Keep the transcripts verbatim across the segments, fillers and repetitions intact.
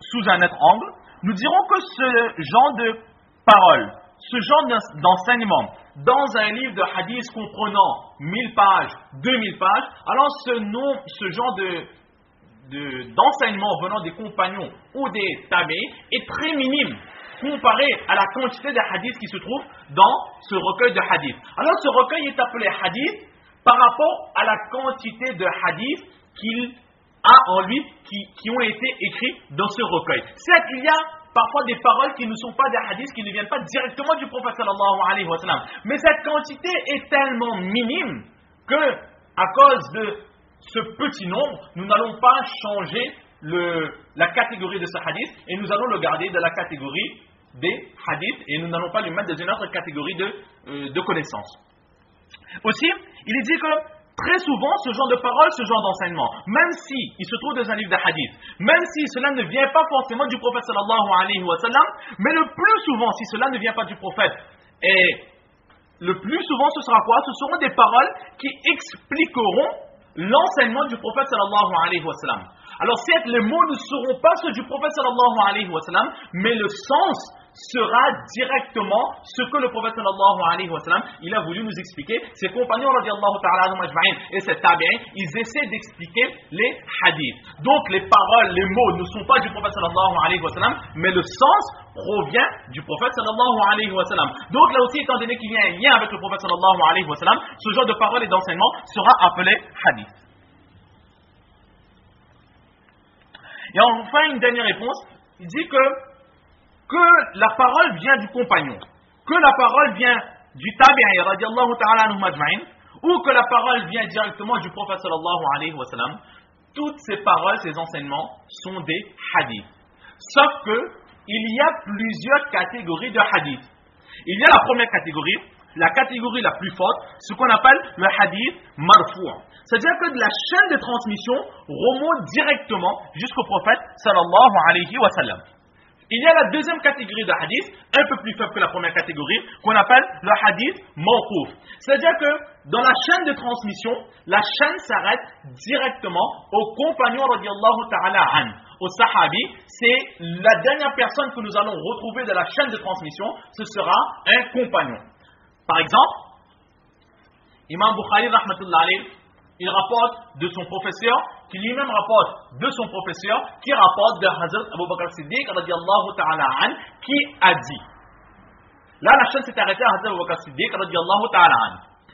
sous un autre angle, nous dirons que ce genre de parole, ce genre d'enseignement, dans un livre de hadith comprenant mille pages, deux mille pages, alors ce, nom, ce genre de, de, d'enseignement venant des compagnons ou des tabi'is est très minime comparé à la quantité de hadiths qui se trouvent dans ce recueil de hadiths. Alors ce recueil est appelé hadith par rapport à la quantité de hadiths qu'il a en lui qui, qui ont été écrits dans ce recueil. Certes, il y a parfois des paroles qui ne sont pas des hadiths, qui ne viennent pas directement du prophète sallallahu alayhi wa sallam. Mais cette quantité est tellement minime que, à cause de ce petit nombre, nous n'allons pas changer le, la catégorie de ce hadith et nous allons le garder de la catégorie des hadiths et nous n'allons pas le mettre dans une autre catégorie de, euh, de connaissances. Aussi, il est dit que très souvent, ce genre de paroles, ce genre d'enseignement, même si il se trouve dans un livre de hadith, même si cela ne vient pas forcément du prophète sallallahu alayhi wa sallam, mais le plus souvent, si cela ne vient pas du prophète, et le plus souvent, ce sera quoi? Ce seront des paroles qui expliqueront l'enseignement du prophète sallallahu alayhi wa sallam. Alors certes, les mots ne seront pas ceux du prophète sallallahu alayhi wa sallam, mais le sens sera directement ce que le prophète sallallahu alayhi wa sallam il a voulu nous expliquer. Ses compagnons radiallahu ta'ala anhum ajma'in et ses tabi'in, ils essaient d'expliquer les hadiths. Donc les paroles, les mots ne sont pas du prophète sallallahu alayhi wa sallam, mais le sens provient du prophète sallallahu alayhi wa sallam. Donc là aussi, étant donné qu'il y a un lien avec le prophète sallallahu alayhi wa sallam, ce genre de paroles et d'enseignement sera appelé hadith. Et enfin, une dernière réponse, il dit que que la parole vient du compagnon, que la parole vient du tabi'i radiallahu ta'ala anhum ajma'in, ou que la parole vient directement du prophète sallallahu alayhi wa sallam, toutes ces paroles, ces enseignements sont des hadiths. Sauf que il y a plusieurs catégories de hadiths. Il y a la première catégorie, la catégorie la plus forte, ce qu'on appelle le hadith marfou'. C'est-à-dire que la chaîne de transmission remonte directement jusqu'au prophète sallallahu alayhi wa sallam. Il y a la deuxième catégorie de hadith, un peu plus faible que la première catégorie, qu'on appelle le hadith mawquf. C'est-à-dire que dans la chaîne de transmission, la chaîne s'arrête directement au compagnon radiallahu ta'ala an, au sahabi. C'est la dernière personne que nous allons retrouver de la chaîne de transmission, ce sera un compagnon. Par exemple, Imam Bukhari rahmatullah alayhi, il rapporte de son professeur, qui lui-même rapporte de son professeur, qui rapporte de Hazrat Abu Bakr Siddiq radiallahu ta'ala an, qui a dit. Là, la chaîne s'est arrêtée à Hazrat Abu Bakr Siddiq radiallahu ta'ala an.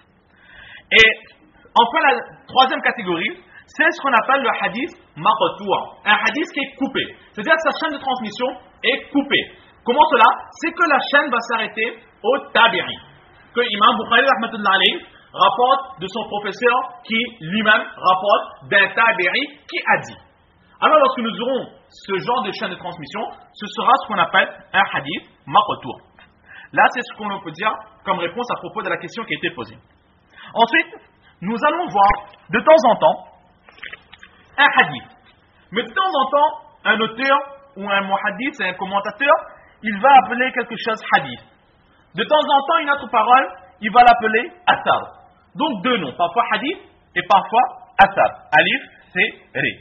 Et enfin, la troisième catégorie, c'est ce qu'on appelle le hadith maqtu', un hadith qui est coupé. C'est-à-dire que sa chaîne de transmission est coupée. Comment cela? C'est que la chaîne va s'arrêter au tabi'i, que Imam Bukhari rahmatullah alayhi rapporte de son professeur qui lui-même rapporte d'un tabi'i qui a dit. Alors lorsque nous aurons ce genre de chaîne de transmission, ce sera ce qu'on appelle un hadith maqtu'. Là, c'est ce qu'on peut dire comme réponse à propos de la question qui a été posée. Ensuite, nous allons voir de temps en temps un hadith. Mais de temps en temps, un auteur ou un muhaddith, un commentateur, il va appeler quelque chose hadith. De temps en temps, une autre parole, il va l'appeler athar. Donc deux noms, parfois hadith et parfois athar. Alif, c'est ré.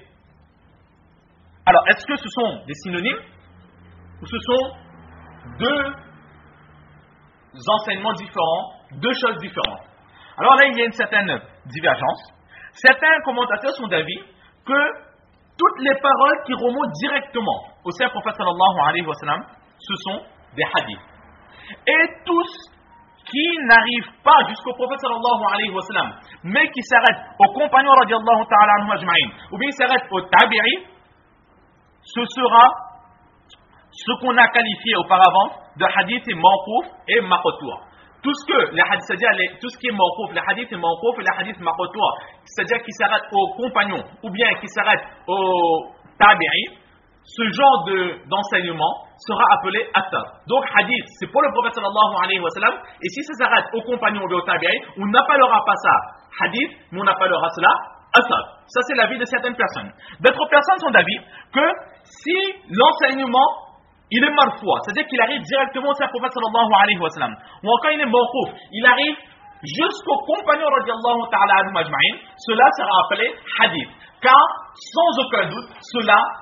Alors, est-ce que ce sont des synonymes ou ce sont deux enseignements différents, deux choses différentes? Alors là, il y a une certaine divergence. Certains commentateurs sont d'avis que toutes les paroles qui remontent directement au saint prophète sallallahu alayhi wa sallam, ce sont des hadiths. Et tous qui n'arrivent pas jusqu'au prophète sallallahu alayhi wa sallam, mais qui s'arrêtent aux compagnons radiallahu ta'ala anhum ajma'in, ou bien s'arrêtent au tabi'i, ce sera ce qu'on a qualifié auparavant de hadith et mawquf et maqtu'. Tout ce que les hadiths, c'est-à-dire les, tout ce qui est mawquf, les hadiths et mawquf et les hadiths maqtu', c'est-à-dire qui s'arrêtent aux compagnons ou bien qui s'arrêtent au tabi'i, ce genre de, d'enseignement sera appelé athar. Donc hadith, c'est pour le prophète sallallahu alayhi wa sallam, et si ça s'arrête aux compagnons ou au tabi'i, on n'appellera pas ça hadith, mais on appellera cela athar. Ça, c'est l'avis de certaines personnes. D'autres personnes sont d'avis que si l'enseignement il est marfou', c'est-à-dire qu'il arrive directement au prophète sallallahu alayhi wa sallam, ou encore il est mawquf, il arrive jusqu'aux compagnons radiallahu ta'ala anhum ajma'in, cela sera appelé hadith, car sans aucun doute cela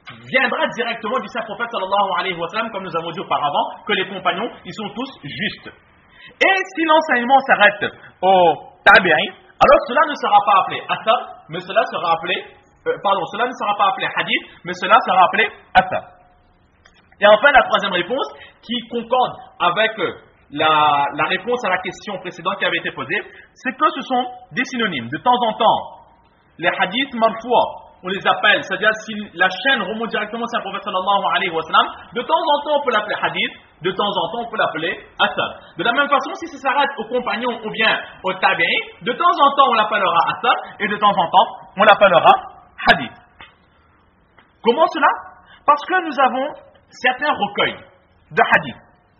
viendra directement du saint prophète sallallahu alayhi wa sallam, comme nous avons dit auparavant, que les compagnons, ils sont tous justes. Et si l'enseignement s'arrête au tabi'in, alors cela ne sera pas appelé athar, mais cela sera appelé, euh, pardon, cela ne sera pas appelé hadith, mais cela sera appelé athar. Et enfin, la troisième réponse, qui concorde avec euh, la, la réponse à la question précédente qui avait été posée, c'est que ce sont des synonymes. De temps en temps, les hadiths marfoua, on les appelle, c'est-à-dire si la chaîne remonte directement sur le prophète sallallahu alayhi wa sallam, de temps en temps on peut l'appeler hadith, de temps en temps on peut l'appeler athar. De la même façon, si ça s'arrête aux compagnons ou bien au tabi'in, de temps en temps on l'appellera athar et de temps en temps on l'appellera hadith. Comment cela? Parce que nous avons certains recueils de hadith.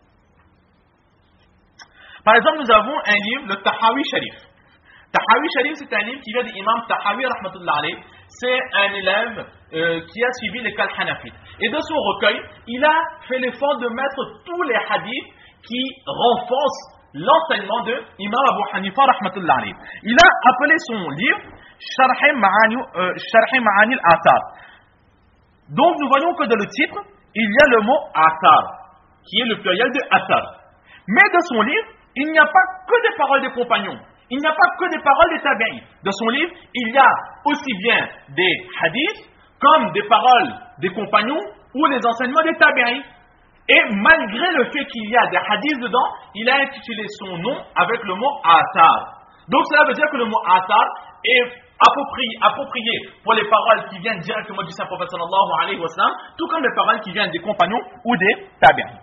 Par exemple, nous avons un livre, le Tahawi Sharif. Tahawi Sharif, c'est un livre qui vient de l'imam Tahawi rahmatullah alayh. C'est un élève euh, qui a suivi l'école Hanafite. Et dans son recueil, il a fait l'effort de mettre tous les hadiths qui renforcent l'enseignement de Imam Abu Hanifa rahmatullah alayh. Il a appelé son livre Sharh Ma'ani euh, Ma'ani al-Athar. Donc nous voyons que dans le titre, il y a le mot Athar, qui est le pluriel de Athar. Mais dans son livre, il n'y a pas que des paroles des compagnons. Il n'y a pas que des paroles des tabi'in. Dans son livre, il y a aussi bien des hadiths comme des paroles des compagnons ou les enseignements des tabi'in. Et malgré le fait qu'il y a des hadiths dedans, il a intitulé son nom avec le mot athar. Donc cela veut dire que le mot athar est approprié, approprié pour les paroles qui viennent directement du saint prophète sallallahu alayhi wa sallam, tout comme les paroles qui viennent des compagnons ou des tabi'in.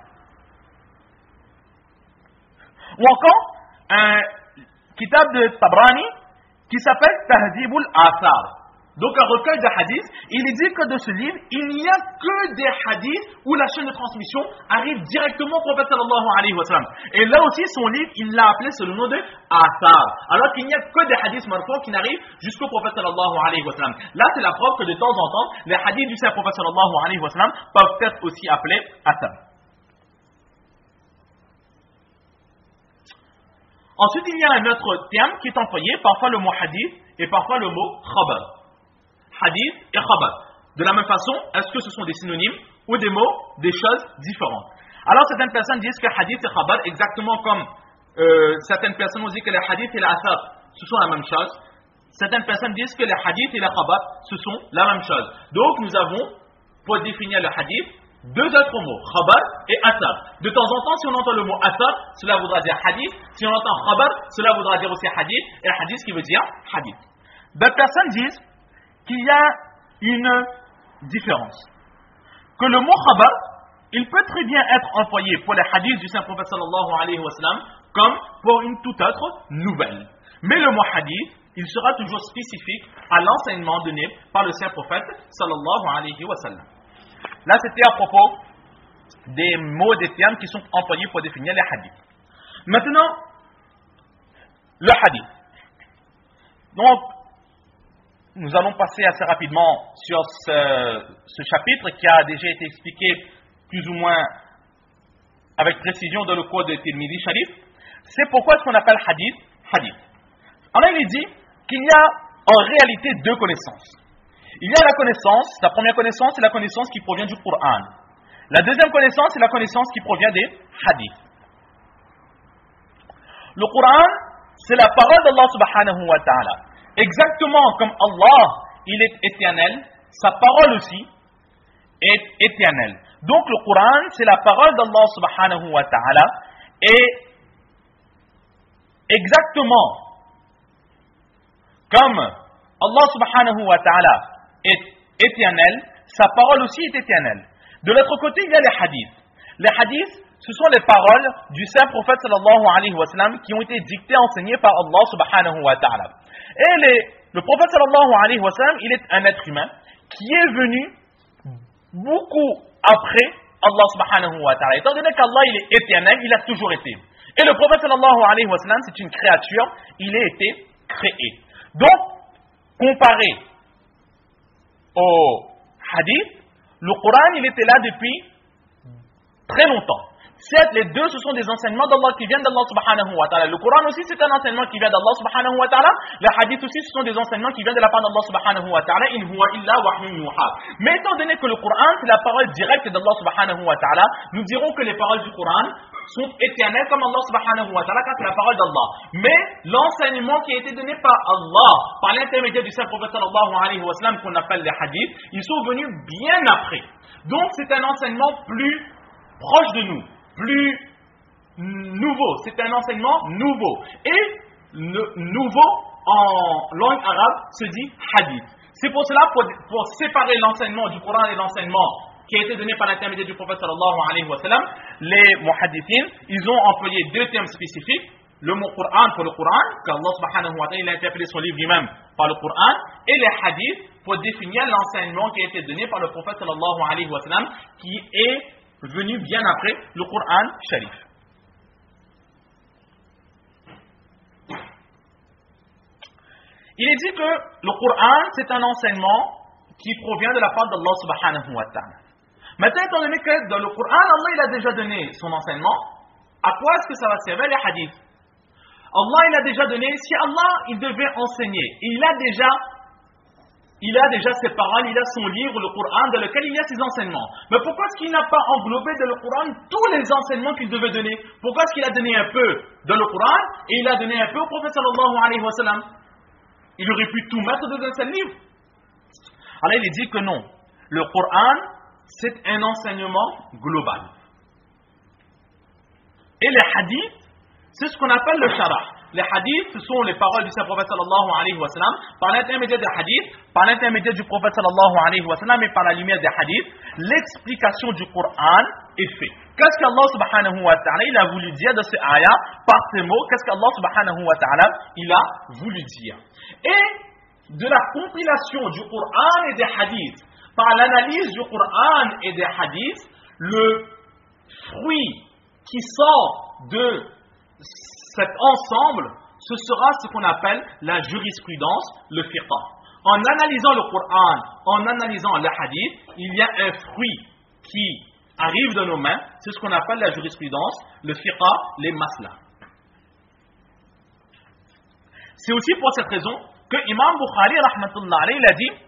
Ou encore, un kitab de Tabrani qui s'appelle Tahdhibul Athar. Donc un recueil de hadiths, il dit que dans ce livre, il n'y a que des hadiths où la chaîne de transmission arrive directement au prophète sallallahu alayhi wa sallam. Et là aussi, son livre, il l'a appelé sous le nom de Athar. Alors qu'il n'y a que des hadiths marfous qui n'arrivent jusqu'au prophète sallallahu alayhi wa sallam. Là, c'est la preuve que de temps en temps, les hadiths du saint prophète sallallahu alayhi wa sallam peuvent être aussi appelés Athar. Ensuite, il y a un autre terme qui est employé, parfois le mot hadith et parfois le mot khabar. Hadith et khabar. De la même façon, est-ce que ce sont des synonymes ou des mots, des choses différentes? Alors, certaines personnes disent que hadith et khabar, exactement comme euh, certaines personnes ont dit que les hadiths et les athar, ce sont la même chose. Certaines personnes disent que les hadiths et les khabar, ce sont la même chose. Donc, nous avons, pour définir le hadith, deux autres mots, khabar et athar. De temps en temps, si on entend le mot athar, cela voudra dire hadith. Si on entend khabar, cela voudra dire aussi hadith. Et hadith qui veut dire hadith. D'autres personnes disent qu'il y a une différence. Que le mot khabar, il peut très bien être employé pour les hadiths du saint prophète sallallahu alayhi wa sallam, comme pour une toute autre nouvelle. Mais le mot hadith, il sera toujours spécifique à l'enseignement donné par le saint prophète sallallahu alayhi wa sallam. Là, c'était à propos des mots, des termes qui sont employés pour définir les hadiths. Maintenant, le hadith. Donc, nous allons passer assez rapidement sur ce, ce chapitre qui a déjà été expliqué plus ou moins avec précision dans le cours de Tirmidhi Sharif. C'est pourquoi est-ce qu'on appelle hadith, hadith. Alors, il est dit qu'il y a en réalité deux connaissances. Il y a la connaissance, la première connaissance, c'est la connaissance qui provient du Coran. La deuxième connaissance, c'est la connaissance qui provient des hadiths. Le Coran, c'est la parole d'Allah subhanahu wa ta'ala. Exactement comme Allah, il est éternel, sa parole aussi est éternelle. Donc le Coran, c'est la parole d'Allah subhanahu wa ta'ala. Et exactement comme Allah subhanahu wa ta'ala est éternel, sa parole aussi est éternelle. De l'autre côté, il y a les hadiths. Les hadiths, ce sont les paroles du saint prophète sallallahu alayhi wa sallam qui ont été dictées, enseignées par Allah subhanahu wa ta'ala. Et les, le prophète sallallahu alayhi wa sallam, il est un être humain qui est venu beaucoup après Allah subhanahu wa ta'ala. Étant donné qu'Allah, il est éternel, il a toujours été. Et le prophète sallallahu alayhi wa sallam, c'est une créature, il a été créé. Donc, comparé au hadith, le Coran, il était là depuis très longtemps. Certes, les deux, ce sont des enseignements d'Allah qui viennent d'Allah subhanahu wa ta'ala. Le Coran aussi, c'est un enseignement qui vient d'Allah subhanahu wa ta'ala. Les hadiths aussi, ce sont des enseignements qui viennent de la part d'Allah subhanahu wa ta'ala. In huwa illa wahyun yuha. Mais étant donné que le Coran, c'est la parole directe d'Allah subhanahu wa ta'ala, nous dirons que les paroles du Coran sont éternelles comme Allah subhanahu wa ta'ala, car c'est la parole d'Allah. Mais l'enseignement qui a été donné par Allah, par l'intermédiaire du saint prophète sallallahu alayhi wa sallam, qu'on appelle les hadiths, ils sont venus bien après. Donc, c'est un enseignement plus proche de nous, plus nouveau, c'est un enseignement nouveau. Et le nouveau en langue arabe se dit hadith. C'est pour cela, pour, pour séparer l'enseignement du Coran et l'enseignement qui a été donné par l'intermédiaire du prophète sallallahu alayhi wa sallam, les muhaddithines, ils ont employé deux termes spécifiques, le mot Coran pour le Coran, qu'Allah subhanahu wa ta'ala a interprété son livre lui-même par le Coran, et les hadiths pour définir l'enseignement qui a été donné par le prophète sallallahu alayhi wa sallam, qui est venu bien après le Coran Sharif. Il est dit que le Coran, c'est un enseignement qui provient de la part d'Allah subhanahu wa ta'ala. Maintenant, étant donné que dans le Coran, Allah il a déjà donné son enseignement, à quoi est-ce que ça va servir les hadiths? Allah il a déjà donné, si Allah il devait enseigner, il a déjà Il a déjà ses paroles, il a son livre, le Coran, dans lequel il y a ses enseignements. Mais pourquoi est-ce qu'il n'a pas englobé dans le Coran tous les enseignements qu'il devait donner? Pourquoi est-ce qu'il a donné un peu dans le Coran et il a donné un peu au prophète sallallahu alayhi wa sallam? Il aurait pu tout mettre dans un seul livre. Alors il dit que non. Le Coran, c'est un enseignement global. Et les hadiths, c'est ce qu'on appelle le sharah. Les hadiths, ce sont les paroles du Saint-Prophète sallallahu alayhi wa sallam. Par l'intermédiaire des hadiths, par l'intermédiaire du Prophète sallallahu alayhi wa sallam et par la lumière des hadiths, l'explication du Coran est faite. Qu'est-ce qu'Allah subhanahu wa ta'ala il a voulu dire de ces ayats, par ces mots? Qu'est-ce qu'Allah subhanahu wa ta'ala il a voulu dire? Et de la compilation du Coran et des hadiths, par l'analyse du Coran et des hadiths, le fruit qui sort de cet ensemble, ce sera ce qu'on appelle la jurisprudence, le fiqh. En analysant le Coran, en analysant le hadith, il y a un fruit qui arrive dans nos mains, c'est ce qu'on appelle la jurisprudence, le fiqh, les masla. C'est aussi pour cette raison que Imam Bukhari rahmatullah alayhi a dit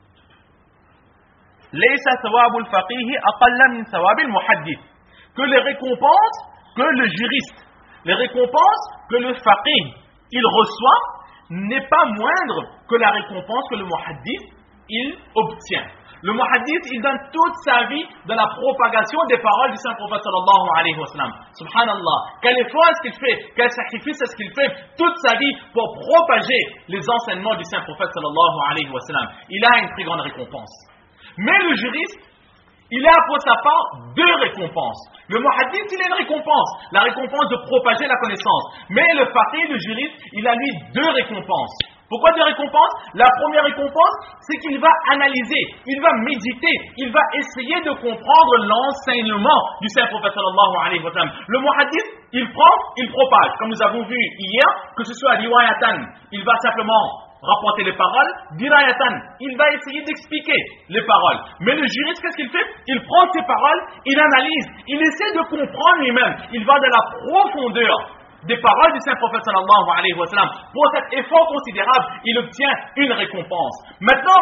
Laysa thawabul faqih aqalla min thawabil muhaddith, que les récompenses que le juriste, les récompenses que le faqih il reçoit n'est pas moindre que la récompense que le muhaddith il obtient. Le muhaddith il donne toute sa vie dans la propagation des paroles du Saint-Prophète sallallahu alayhi wa sallam. Subhanallah, quel effort est-ce qu'il fait, quel sacrifice est-ce qu'il fait toute sa vie pour propager les enseignements du Saint-Prophète sallallahu alayhi wa sallam. Il a une très grande récompense. Mais le juriste, il a pour sa part deux récompenses. Le muhaddith, il a une récompense, la récompense de propager la connaissance. Mais le faqih, le juriste, il a lui deux récompenses. Pourquoi deux récompenses? La première récompense, c'est qu'il va analyser, il va méditer, il va essayer de comprendre l'enseignement du Saint-Prophète sallallahu alayhi wa sallam. Le muhaddith, il prend, il propage. Comme nous avons vu hier, que ce soit riwayatan, il va simplement rapporter les paroles, dirayatan, il va essayer d'expliquer les paroles. Mais le juriste, qu'est-ce qu'il fait? Il prend ces paroles, il analyse, il essaie de comprendre lui-même, il va de la profondeur des paroles du Saint-Prophète sallallahu alayhi wa sallam. Pour cet effort considérable, il obtient une récompense. Maintenant,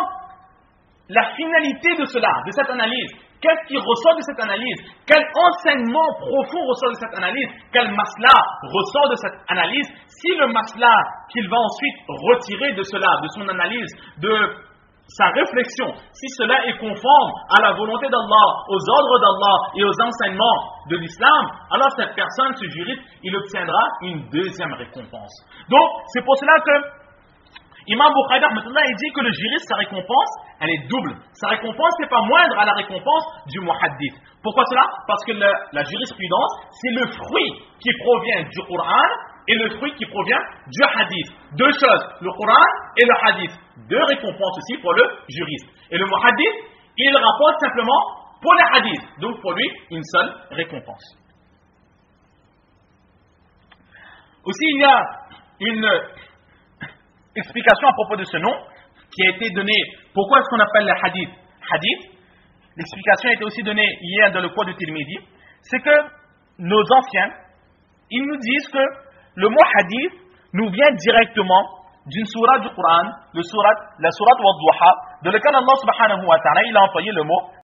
la finalité de cela, de cette analyse, qu'est-ce qui ressort de cette analyse? Quel enseignement profond ressort de cette analyse? Quel masla ressort de cette analyse? Si le masla qu'il va ensuite retirer de cela, de son analyse, de sa réflexion, si cela est conforme à la volonté d'Allah, aux ordres d'Allah et aux enseignements de l'islam, alors cette personne, ce juriste, il obtiendra une deuxième récompense. Donc, c'est pour cela que Imam Bukhari il dit que le juriste, sa récompense, elle est double. Sa récompense n'est pas moindre à la récompense du muhaddith. Pourquoi cela? Parce que le, la jurisprudence, c'est le fruit qui provient du Coran et le fruit qui provient du hadith. Deux choses, le Coran et le hadith. Deux récompenses aussi pour le juriste. Et le muhaddith, il rapporte simplement pour le hadith. Donc pour lui, une seule récompense. Aussi, il y a une explication à propos de ce nom qui a été donnée. Pourquoi est-ce qu'on appelle le hadith hadith? L'explication a été aussi donnée hier dans le cours de Tirmidhi. C'est que nos anciens, ils nous disent que le mot hadith nous vient directement d'une sourate du Coran, le sourate, la sourate Wadduha, de laquelle Allah subhanahu wa ta'ala il a employé le mot